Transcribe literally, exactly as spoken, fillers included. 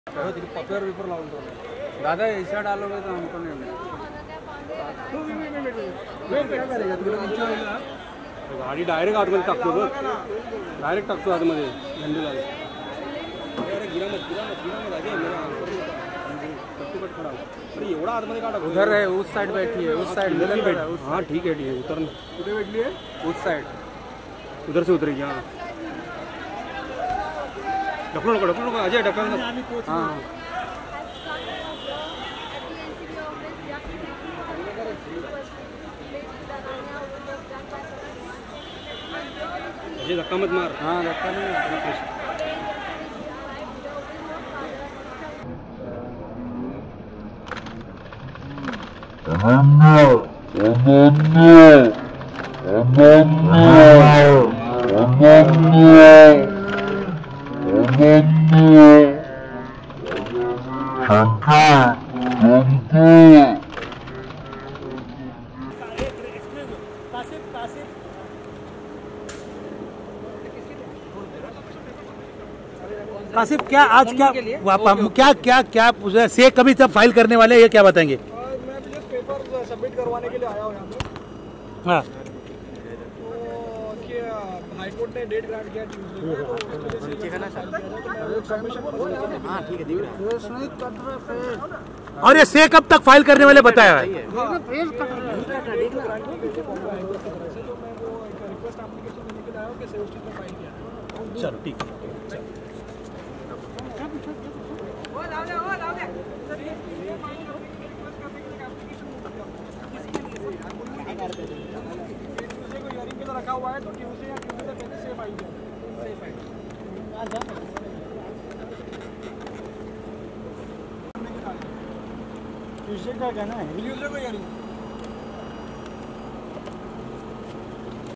Paper paper लावून दादा ऐसा डालोगे तो हमको नहीं गाडी डायरेक्ट आतमध्ये टाकतो बघ डायरेक्ट टाकतो आतमध्ये झेंडू लावून अरे गिरा मत गिरा मत गिरा मत आगे मेरा कट कट खड़ा अरे एवढा आतमध्ये काढा उधर है उस साइड बैठी है उस साइड मिलन बैठ हां ठीक है ठीक है उतर कुठे बैठली है उस साइड उधर से उतरेगी हां ढकलो नको ढकलो नको अजय ढकल हां अजय धक्का मत मार हां धक्का नहीं कासिफ क्या आज क्या क्या क्या क्या से कभी तब फाइल करने वाले ये क्या बताएंगे? मैं प्लीज पेपर सबमिट करवाने के लिए आया हूँ यहाँ पे। हाँ हाई कोर्ट ने डेट ग्रांट किया और ये से कब तक फाइल करने वाले बताया है? चलो ठीक है रखा हुआ है तो ट्यूसडे या ट्यूसडे पहले से फाइल ट्यूसडे का कहना है ट्यूसडे को यार